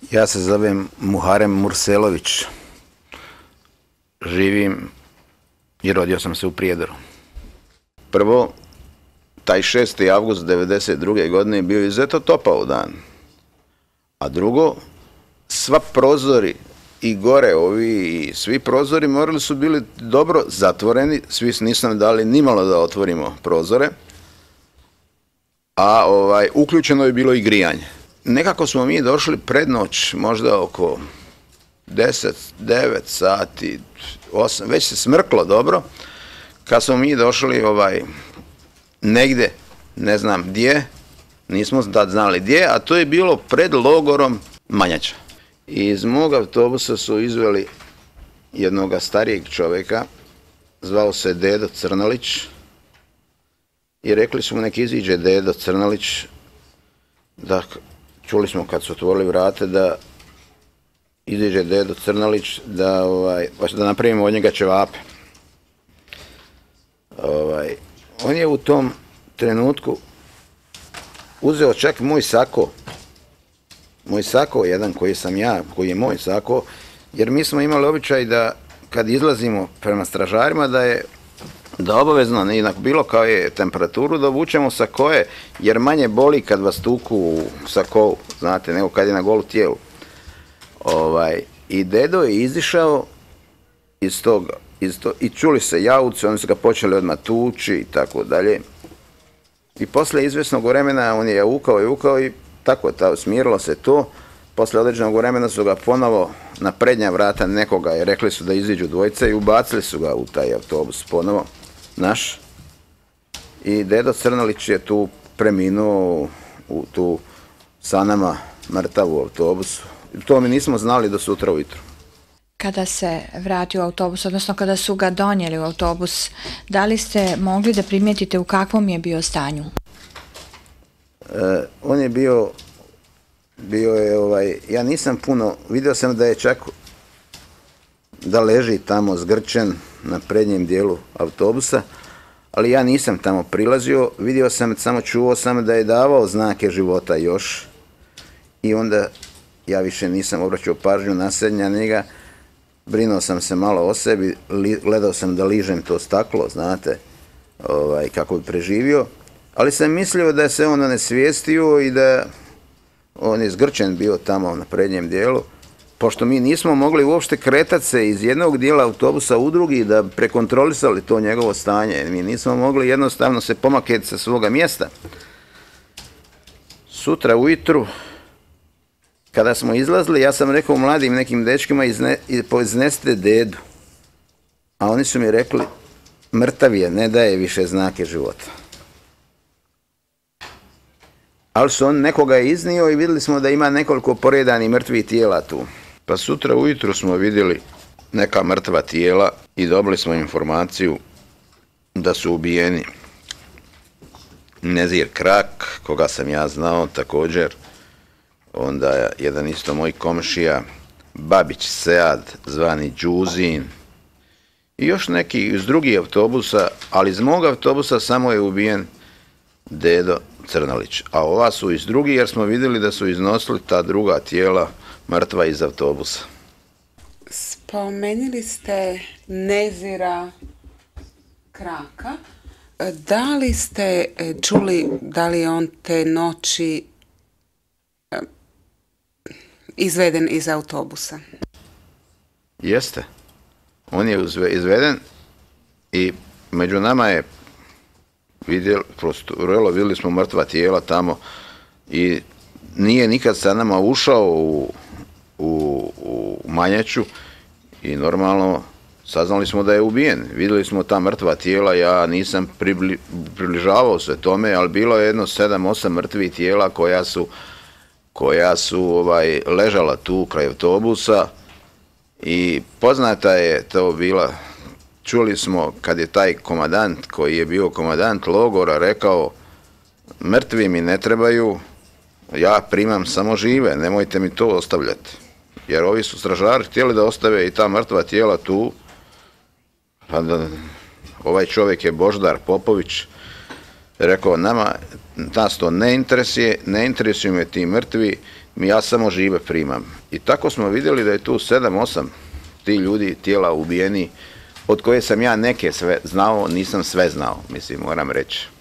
Ja se zovem Muharem Murselović. Živim i rodio sam se u Prijedoru. Prvo, taj 6. avgust 1992. godine je bio izuzetno topao dan. A drugo, sva prozori i gore ovi i svi prozori morali su bili dobro zatvoreni, svi nisam dali nimalo da otvorimo prozore, a uključeno je bilo i grijanje. Nekako smo mi došli pred noć, možda oko 10, 9 sati, 8, već se smrklo dobro, kad smo mi došli negde, ne znam gdje, nismo tad znali gdje, a to je bilo pred logorom Manjača. I iz mog autobusa su izveli jednog starijeg čovjeka, zvao se Dedo Crnalić, i rekli su mu nek iziđe Dedo Crnalić, da čuli smo kad su otvorili vrate da iziđe Dedo Crnalić da napravimo od njega ćevape. On je u tom trenutku uzeo čak moj sako jedan koji je moj sako, jer mi smo imali običaj da kad izlazimo prema stražarima da obavezno na bilo kao je temperaturu da obučemo sakoje, jer manje boli kad vas tuku u sakovu, znate, nego kad je na golu tijelu. I Dedo je izišao iz toga i čuli se jauci, oni su ga počeli odmah tući i tako dalje. I posle izvjesnog vremena on je jaukao i tako, smirilo se to. Posle određenog vremena su ga ponovo na prednja vrata nekoga, jer rekli su da iziđu dvojica i ubacili su ga u taj autobus ponovo, naš. I Dedo Crnalić je tu preminuo tu sa nama mrtav u autobusu. To mi nismo znali do sutra ujutro. Kada se vratio u autobus, odnosno kada su ga donijeli u autobus, da li ste mogli da primijetite u kakvom je bio stanju? On je ja nisam puno, vidio sam da je čak da leži tamo zgrčen na prednjem dijelu autobusa, ali ja nisam tamo prilazio, vidio sam, samo čuo sam da je davao znake života još i onda ja više nisam obraćao pažnju na njega, brinuo sam se malo o sebi, gledao sam da ližem to staklo, znate, kako bi preživio, ali sam mislio da se on onesvijestio i da on je zgrčen bio tamo na prednjem dijelu, pošto mi nismo mogli uopšte kretati se iz jednog dijela autobusa u drugi da prekontrolisali to njegovo stanje. Mi nismo mogli jednostavno se pomaketi sa svoga mjesta. Sutra ujutru, kada smo izlazili, ja sam rekao mladim nekim dečkima iznesite Dedu. A oni su mi rekli, mrtav je, ne daje više znake života. Ali su on nekoga iznio i vidjeli smo da ima nekoliko poredanih mrtvih tijela tu. Pa sutra ujutru smo vidjeli neka mrtva tijela i dobili smo informaciju da su ubijeni Nezir Krak, koga sam ja znao također, onda jedan isto moj komšija, Babić Sead, zvani Đuzin, i još neki iz drugih autobusa, ali iz mog autobusa samo je ubijen Dedo Crnalić, a ova su iz drugih jer smo vidjeli da su iznosili ta druga tijela mrtva iz autobusa. Spomenuli ste Nezira Kraka. Da li ste čuli da li je on te noći izveden iz autobusa? Jeste. On je izveden i među nama je vidjeli smo mrtva tijela tamo i nije nikad sa nama ušao u Manjaču i normalno saznali smo da je ubijen. Vidjeli smo ta mrtva tijela, ja nisam približavao se tome, ali bilo je jedno 7-8 mrtvih tijela koja su ležala tu kraj autobusa i poznata je to bila. Čuli smo kad je taj komandant koji je bio komandant logora rekao mrtvi mi ne trebaju, ja primam samo žive, nemojte mi to ostavljati. Jer ovi su stražari htjeli da ostave i ta mrtva tijela tu. Ovaj čovjek je Boždar Popović rekao nas to ne interesuje me ti mrtvi, ja samo žive primam. I tako smo vidjeli da je tu 7-8 ti ljudi, tijela ubijeni, od koje sam ja neke sve znao, nisam sve znao, mislim, moram reći.